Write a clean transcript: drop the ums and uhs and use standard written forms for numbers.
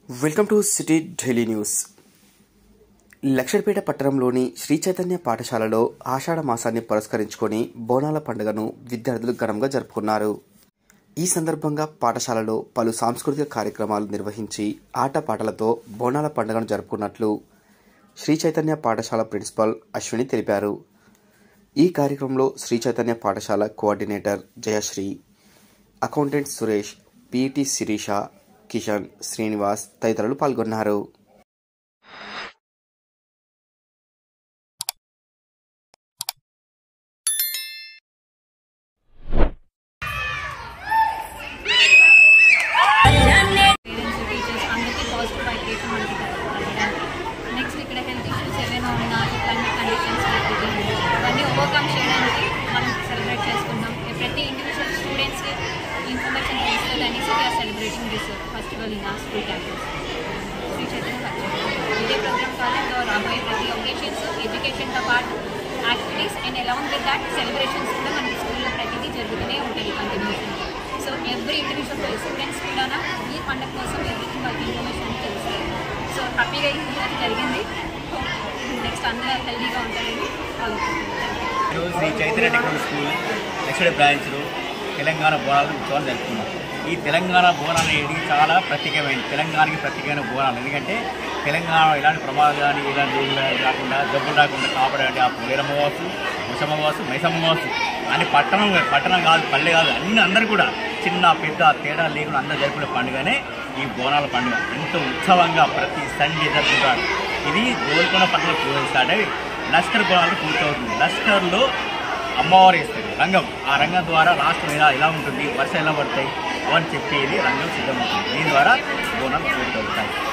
Welcome to City Daily News. Luxettipet పట్టణంలోని శ్రీ చైతన్య పాఠశాలలో ఆషాఢ మాసాన్ని పురస్కరించుకొని బోనాల పండుగను విద్యార్థులు ఘనంగా జరుపుకున్నారు. ఈ సందర్భంగా పాఠశాలలో పలు సాంస్కృతిక కార్యక్రమాలు నిర్వహించి ఆటపాటలతో బోనాల పండుగను జరుపుకున్నట్లు శ్రీ చైతన్య పాఠశాల ప్రిన్సిపల్ అశ్విని తెలిపారు. ఈ కార్యక్రమంలో శ్రీ చైతన్య పాఠశాల coordinator Jayashree, accountant Suresh, PET Sirisha, Kishan, Srinivas తదితరులు పాల్గొన్నారు. నెక్స్ట్ ఇక్కడ హెల్త్ ఇష్యూస్ ఏమైనా ఉన్నా క్లైమేట్ కండిషన్స్ ఇవన్నీ ఓవర్కమ్ చేయడానికి మనం సెలబ్రేట్ చేసుకుంటాం. ప్రతి ఇండివిజువల్ స్టూడెంట్స్కి ఇన్ఫర్మేషన్ తెలుస్తుంది అనేసి we are celebrating this festival in our school campus Sri Chaitanya festival. ఇదే ప్రోగ్రామ్ కాలేజ్లో రాబోయే ప్రతి ఒకేషన్స్ ఎడ్యుకేషన్తో పాటు activities and along with that celebrations కూడా మనకి స్కూల్లో ప్రతిదీ జరుగుతూనే ఉంటాయి continuation. So every individual students కూడా ఈ పండుగ కోసం ఎవ్రీథింగ్ వాళ్ళకి ఇన్ఫర్మేషన్ తెలుస్తుంది. సో హ్యాపీగా ఇది జరిగింది. నెక్స్ట్ అందరూ హెల్దీగా ఉంటారని ఈరోజు Sri Chaitanya technical school next బ్రాంచ్లో తెలంగాణ బోనాలు ఉత్సవాలు జరుపుకున్నాం. ఈ తెలంగాణ బోనాలు అనేది చాలా ప్రత్యేకమైనది, తెలంగాణకి ప్రత్యేకమైన బోనాలు. ఎందుకంటే తెలంగాణ ఎలాంటి ప్రమాదాలు కానీ ఇలాంటి రాకుండా జబ్బులు రాకుండా కాపాడే ఆ పొలేరమ్మ కావచ్చు, ముసమ్మ కావచ్చు, మైసమ్మ కావచ్చు అని పట్టణం కాదు, పల్లె కాదు, అందరూ కూడా చిన్న పెద్ద తేడా లేకుండా అందరూ జరుపుకునే పండుగనే ఈ బోనాల పండుగ. ఎంతో ఉత్సవంగా ప్రతి సండే జరుపుకుంటారు. ఇది గోల్కొండ పట్టణంలో స్టార్ట్ అయ్యి లష్కర్ బోనాలు పూర్తవుతుంది. లష్కర్లో అమ్మవారు వేస్తారు రంగం. ఆ రంగం ద్వారా రాష్ట్రం ఎలా ఉంటుంది, వర్షం ఎలా పడతాయి అవన్నీ చెప్పేది రంగం సిద్ధమవుతుంది. దీని ద్వారా బోనాలు పూర్తవుతాయి.